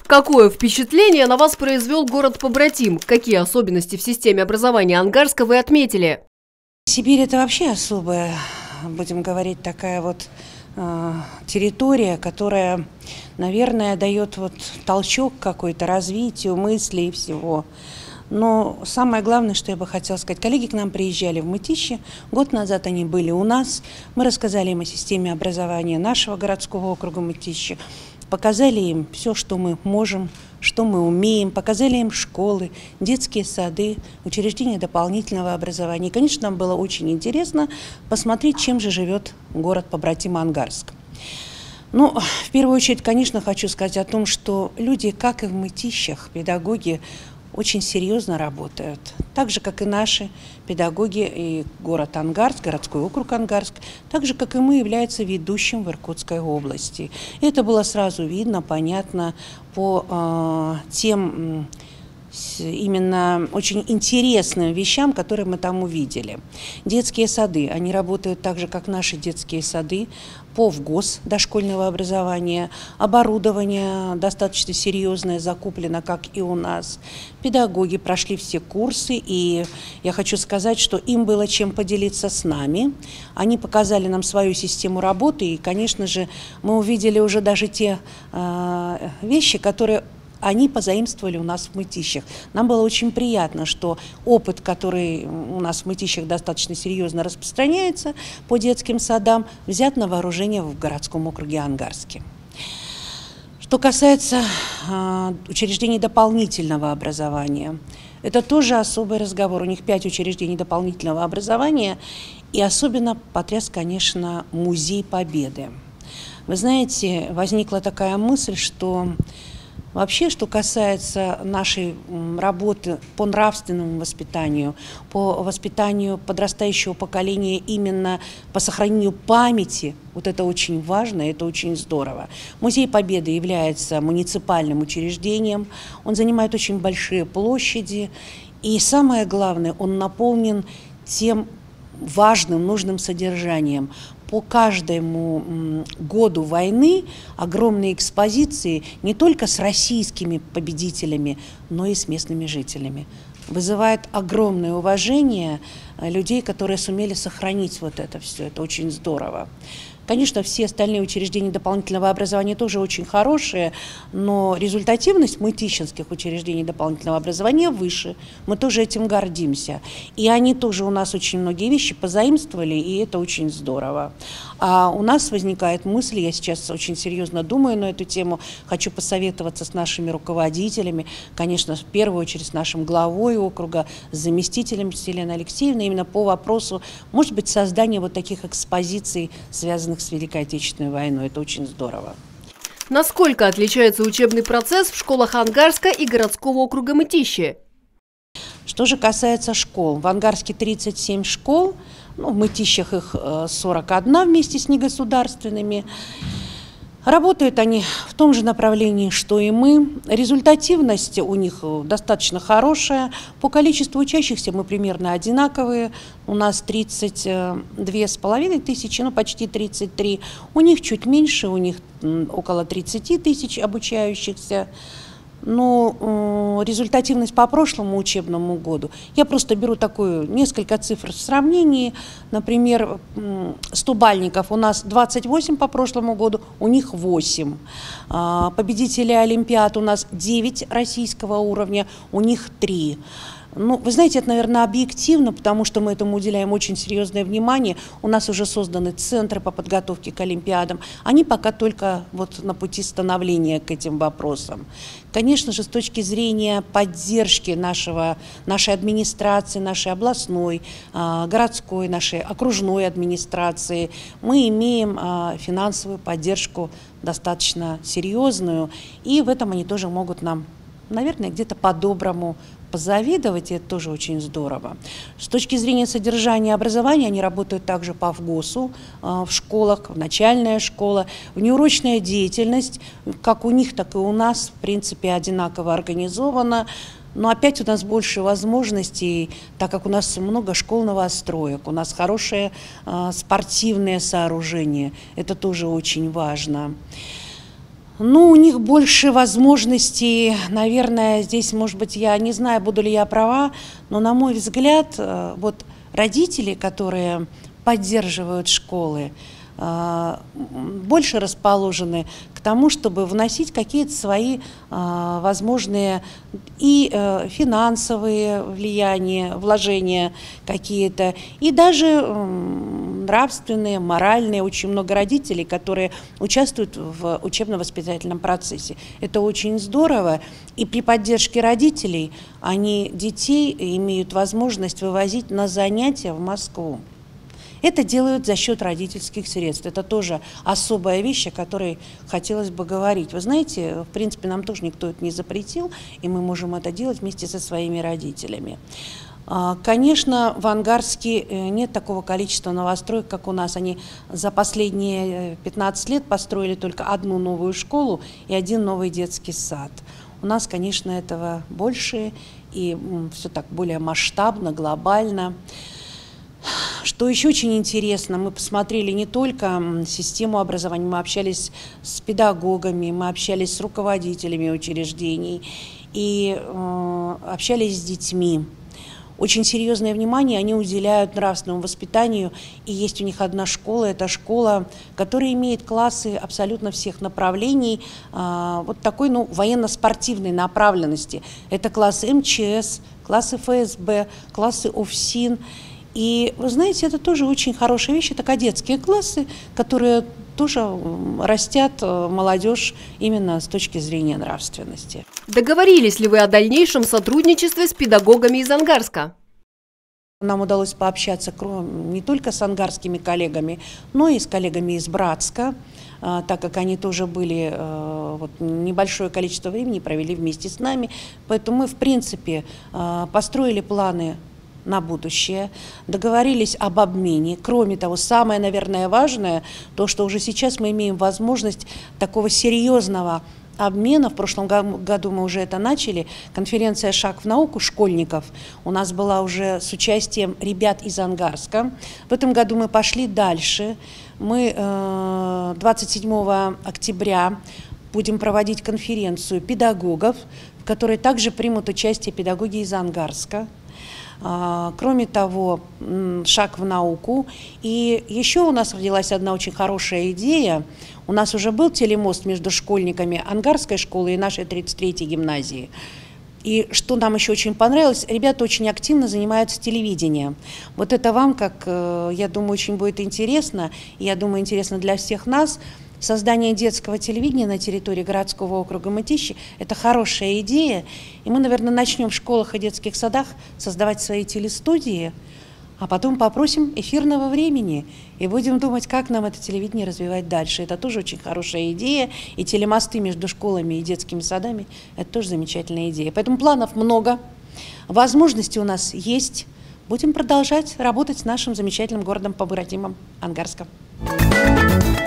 Какое впечатление на вас произвел город-побратим? Какие особенности в системе образования Ангарска вы отметили? Сибирь – это вообще особая, будем говорить, такая вот территория, которая, наверное, дает вот толчок какой-то развитию мыслей и всего. Но самое главное, что я бы хотела сказать, коллеги к нам приезжали в Мытищи, год назад они были у нас, мы рассказали им о системе образования нашего городского округа Мытищи, показали им все, что мы можем, что мы умеем, показали им школы, детские сады, учреждения дополнительного образования. И, конечно, нам было очень интересно посмотреть, чем же живет город-побратим Ангарск. Ну, в первую очередь, конечно, хочу сказать о том, что люди, как и в Мытищах, педагоги, очень серьезно работают. Так же, как и наши педагоги, и город Ангарск, городской округ Ангарск, так же, как и мы, является ведущим в Иркутской области. И это было сразу видно, понятно по тем именно очень интересным вещам, которые мы там увидели. Детские сады, они работают так же, как наши детские сады, по ВГОС дошкольного образования, оборудование достаточно серьезное закуплено, как и у нас. Педагоги прошли все курсы, и я хочу сказать, что им было чем поделиться с нами. Они показали нам свою систему работы, и, конечно же, мы увидели уже даже те вещи, которые они позаимствовали у нас в Мытищах. Нам было очень приятно, что опыт, который у нас в Мытищах достаточно серьезно распространяется по детским садам, взят на вооружение в городском округе Ангарске. Что касается учреждений дополнительного образования, это тоже особый разговор. У них 5 учреждений дополнительного образования, и особенно потряс, конечно, Музей Победы. Вы знаете, возникла такая мысль, что вообще, что касается нашей работы по нравственному воспитанию, по воспитанию подрастающего поколения именно по сохранению памяти, вот это очень важно, это очень здорово. Музей Победы является муниципальным учреждением, он занимает очень большие площади, и самое главное, он наполнен тем важным, нужным содержанием. По каждому году войны огромные экспозиции не только с российскими победителями, но и с местными жителями. Вызывает огромное уважение людей, которые сумели сохранить вот это все. Это очень здорово. Конечно, все остальные учреждения дополнительного образования тоже очень хорошие, но результативность мытищинских учреждений дополнительного образования выше. Мы тоже этим гордимся. И они тоже у нас очень многие вещи позаимствовали, и это очень здорово. А у нас возникает мысль, я сейчас очень серьезно думаю на эту тему, хочу посоветоваться с нашими руководителями, конечно, в первую очередь с нашим главой округа, с заместителем Еленой Алексеевной, именно по вопросу, может быть, создания вот таких экспозиций, связанных с Великой Отечественной войной. Это очень здорово. Насколько отличается учебный процесс в школах Ангарска и городского округа Мытищи? Что же касается школ, в Ангарске 37 школ, в Мытищах их 41 вместе с негосударственными. Работают они в том же направлении, что и мы. Результативность у них достаточно хорошая. По количеству учащихся мы примерно одинаковые. У нас 32,5 тысячи, почти 33. У них чуть меньше, у них около 30 тысяч обучающихся. Но результативность по прошлому учебному году, я просто беру такую несколько цифр в сравнении. Например, 100-бальников у нас 28 по прошлому году, у них 8. Победители Олимпиад у нас 9 российского уровня, у них 3. Вы знаете, это, наверное, объективно, потому что мы этому уделяем очень серьезное внимание. У нас уже созданы центры по подготовке к Олимпиадам. Они пока только вот на пути становления к этим вопросам. Конечно же, с точки зрения поддержки нашей администрации, нашей областной, городской, нашей окружной администрации, мы имеем финансовую поддержку достаточно серьезную. И в этом они тоже могут нам, наверное, где-то по-доброму позавидовать, и это тоже очень здорово. С точки зрения содержания образования они работают также по ВГОСу в школах, начальная школа, внеурочная деятельность, как у них, так и у нас, в принципе, одинаково организована. Но опять у нас больше возможностей, так как у нас много школ новостроек, у нас хорошее спортивное сооружение, это тоже очень важно. Ну, у них больше возможностей, наверное, здесь, может быть, я не знаю, буду ли я права, но, на мой взгляд, вот родители, которые поддерживают школы, больше расположены к тому, чтобы вносить какие-то свои возможные и финансовые влияния, вложения какие-то, и даже нравственные, моральные. Очень много родителей, которые участвуют в учебно-воспитательном процессе. Это очень здорово. И при поддержке родителей они детей имеют возможность вывозить на занятия в Москву. Это делают за счет родительских средств. Это тоже особая вещь, о которой хотелось бы говорить. Вы знаете, в принципе, нам тоже никто это не запретил, и мы можем это делать вместе со своими родителями. Конечно, в Ангарске нет такого количества новостроек, как у нас. Они за последние 15 лет построили только одну новую школу и один новый детский сад. У нас, конечно, этого больше, и все так более масштабно, глобально. Что еще очень интересно, мы посмотрели не только систему образования, мы общались с педагогами, мы общались с руководителями учреждений и общались с детьми. Очень серьезное внимание они уделяют нравственному воспитанию, и есть у них одна школа, это школа, которая имеет классы абсолютно всех направлений, вот такой, ну, военно-спортивной направленности. Это классы МЧС, классы ФСБ, классы ОФСИН. И, вы знаете, это тоже очень хорошая вещь, это кадетские классы, которые тоже растят молодежь именно с точки зрения нравственности. Договорились ли вы о дальнейшем сотрудничестве с педагогами из Ангарска? Нам удалось пообщаться не только с ангарскими коллегами, но и с коллегами из Братска, так как они тоже были, вот, небольшое количество времени провели вместе с нами. Поэтому мы, в принципе, построили планы на будущее, договорились об обмене. Кроме того, самое, наверное, важное, то, что уже сейчас мы имеем возможность такого серьезного обмена. В прошлом году мы уже это начали. Конференция «Шаг в науку» школьников у нас была уже с участием ребят из Ангарска. В этом году мы пошли дальше. Мы 27 октября будем проводить конференцию педагогов, в которой также примут участие педагоги из Ангарска. Кроме того, шаг в науку. И еще у нас родилась одна очень хорошая идея. У нас уже был телемост между школьниками Ангарской школы и нашей 33-й гимназии. И что нам еще очень понравилось, ребята очень активно занимаются телевидением. Вот это вам, как, я думаю, очень будет интересно, и я думаю, интересно для всех нас. Создание детского телевидения на территории городского округа Мытищи – это хорошая идея. И мы, наверное, начнем в школах и детских садах создавать свои телестудии, а потом попросим эфирного времени и будем думать, как нам это телевидение развивать дальше. Это тоже очень хорошая идея. И телемосты между школами и детскими садами – это тоже замечательная идея. Поэтому планов много, возможности у нас есть. Будем продолжать работать с нашим замечательным городом-побратимом Ангарском.